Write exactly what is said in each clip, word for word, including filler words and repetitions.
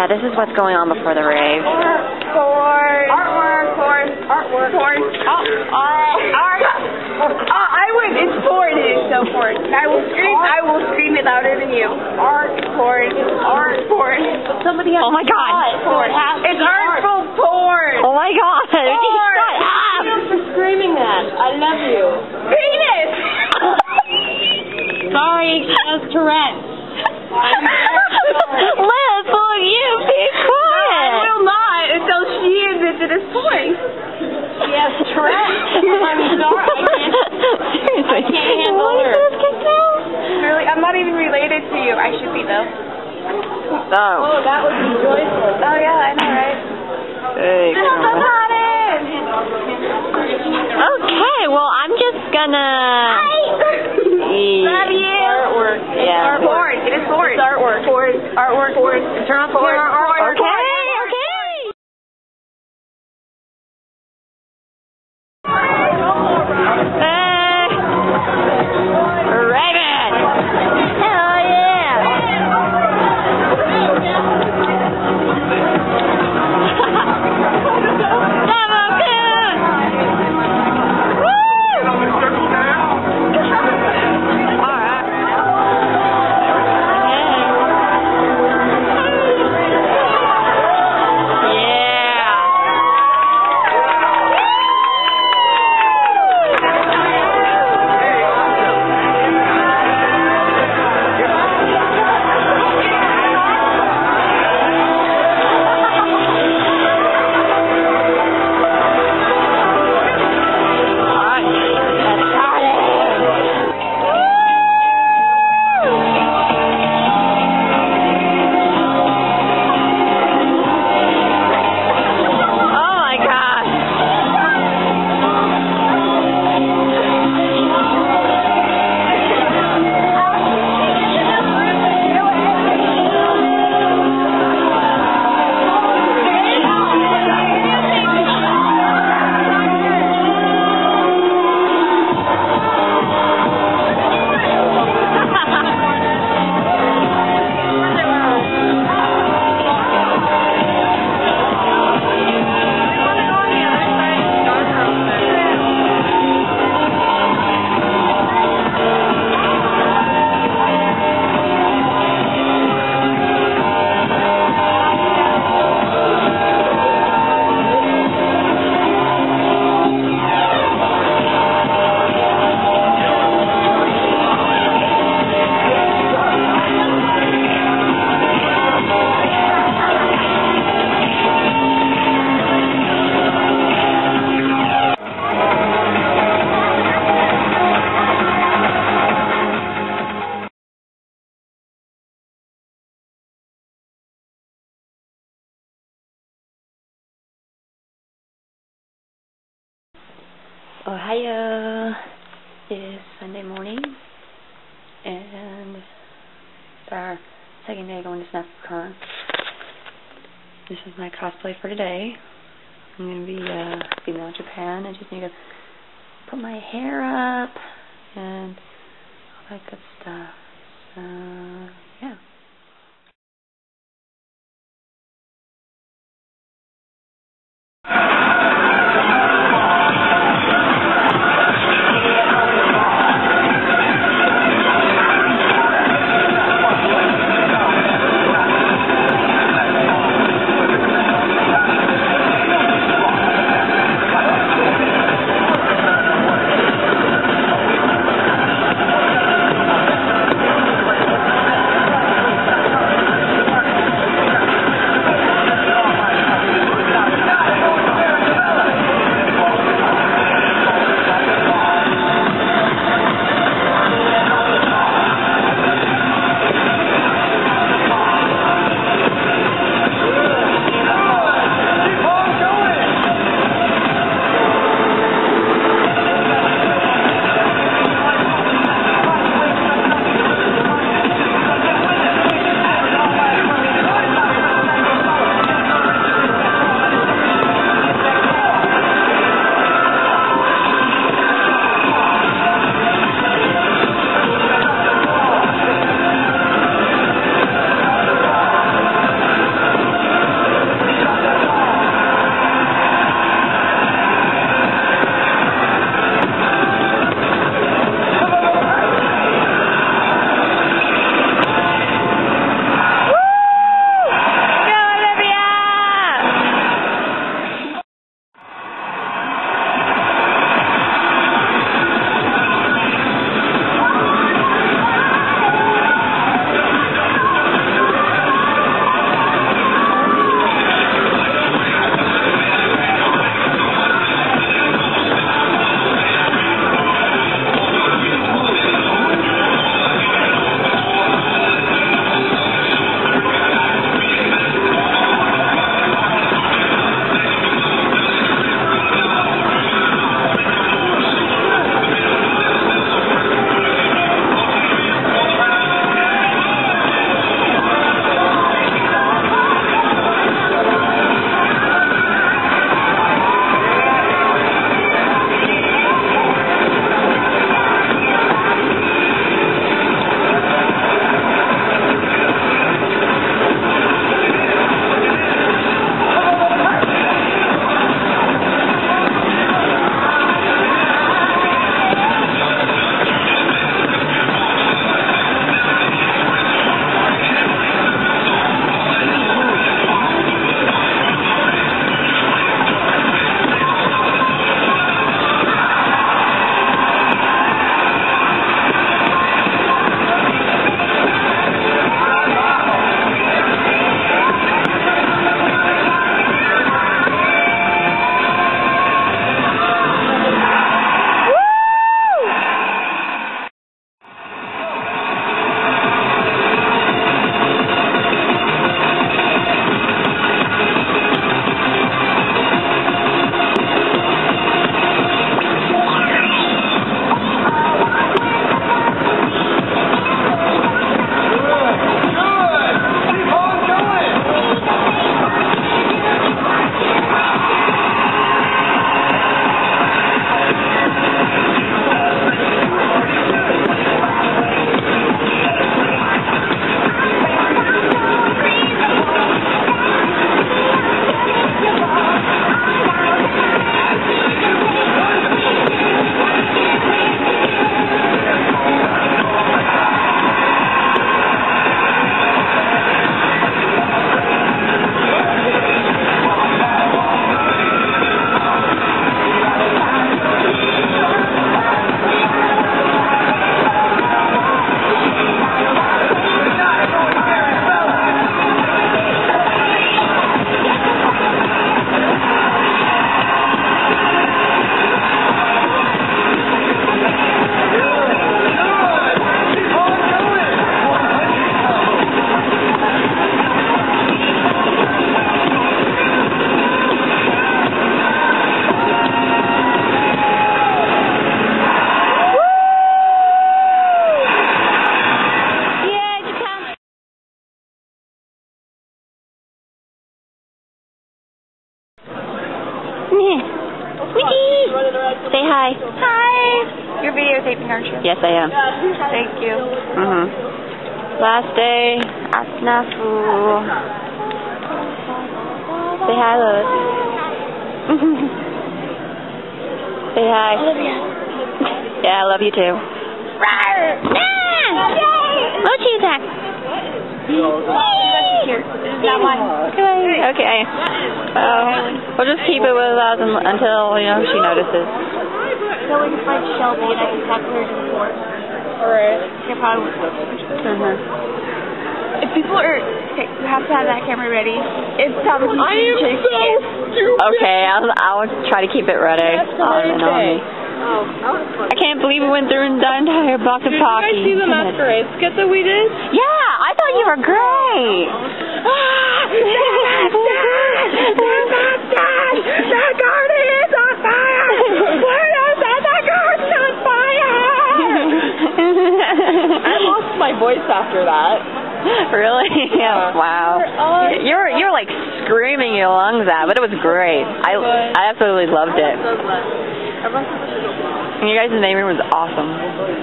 this is what's going on before the rave. Porn. Artwork. Porn. Artwork. Porn. Oh, art. Art. Oh, I would. It's porn. It is so porn. I will scream. Art. I will scream it louder than you. Art. Porn. Art. Porn. Somebody has oh my God. Porn. It's artful porn. Oh my God. Porn. Shut up. Thank you for screaming that. I love you. Penis. Sorry, she has Tourette's. I'm Liz, will you be quiet? No, I will not until she admits it as porn. She has Tourette's. I'm sorry. I can't, Seriously. I can't handle what her. Is this Really, I'm not even related to you. I should be though. Oh. Oh, that would be joyful. Oh yeah, I know, right? Hey, okay, well, I'm just gonna... Love you. Artwork. Yeah. It's porn. It is porn. It's artwork. Porn. Artwork. Porn. Turn on porn. Artwork. Okay, okay. Hey. Rave it. Hell yeah. Ohio. It is Sunday morning, and it's our second day going to SNAFU-Con. This is my cosplay for today. I'm going to be uh, female Japan. I just need to put my hair up and all that good stuff. So, yeah. taping, aren't you? Yes, I am. Thank you. Mhm. Last day at SNAFU. Say hi, Lois. Say hi. Yeah, I love you too. Mochi attack. Here. This is not mine. Okay. Well, we'll just keep it with us until, you know, she notices. So we can find Shelby and I can talk to her to the fort. Alright. Okay, probably. Uh-huh. If people are... Okay, you have to have that camera ready. If Thomas I am so stupid. Okay, I'll, I'll try to keep it ready. That's the on and on me. Oh, that was fun. I can't believe we went through the entire box of Did you Pocky. guys see the masquerade skit that we did? Yeah, I thought you were great. Ah! We're not done! The garden is on fire! We're not done! The garden's on fire! I lost my voice after that. Really? Yeah. Wow. You were you were like screaming your lungs out, but it was great. I I absolutely loved it. And you guys' name was awesome.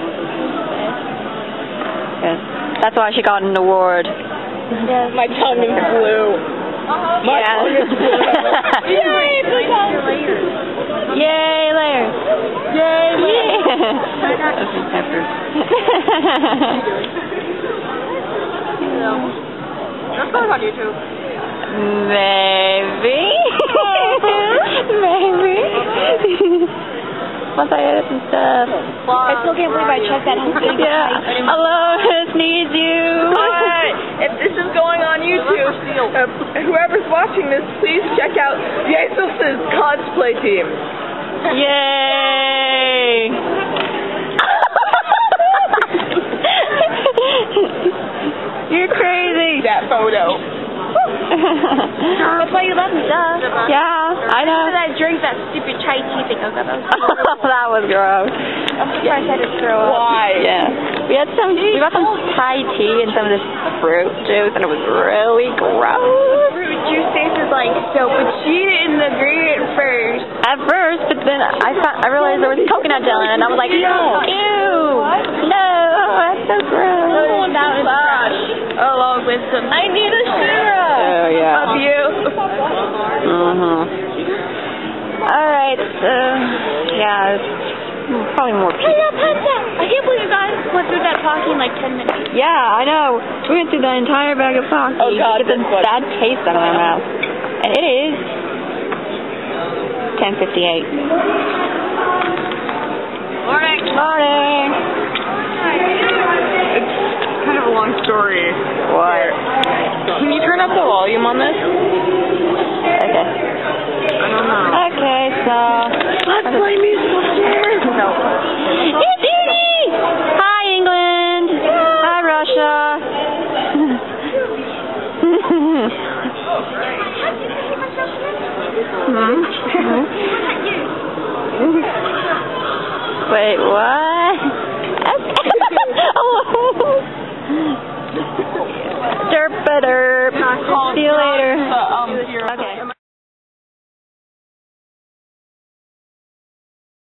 Yes. That's why she got an award. Yes. My tongue is blue. My Yeah. tongue is blue. Yay, blue tongue! Yay, Larry. Yay, That's not on YouTube. Maybe. Maybe. Once I edit some stuff. I still can't believe I checked that whole thing. Yeah. Hello, this needs you. Alright, if this is going on YouTube, uh, whoever's watching this, please check out Jesus's cosplay team. Yay. You're crazy. That photo. That's why you love me, duh. Yeah, I know. After that drink, that stupid chai tea thing. Oh, God, that was That was gross. I'm surprised I didn't throw up. Why? Yeah. We had some, we got some Thai tea and some of this fruit juice, and it was really gross. Fruit juice tasted like soap, but she didn't agree at first. At first, but then I found, I realized there was coconut gel in it, and I was like, ew, no, that's so gross. Oh, that was trash. Along with some. I need a syrup. Oh, yeah. Of you. Mm-hmm. Alright, so, yeah, it's probably more people. I can't believe you guys went through that Pocky in like ten minutes. Yeah, I know. We went through the entire bag of Pocky Oh, God, to get the this one. bad taste out of my mouth. And it is ten fifty-eight. Morning. Morning. It's kind of a long story. What? Can you turn up the volume on this? Okay. I don't know. Okay, so... Let's play musical chairs! No. It's Edie! Hi, England! Hi, Russia! hmm? Wait, what?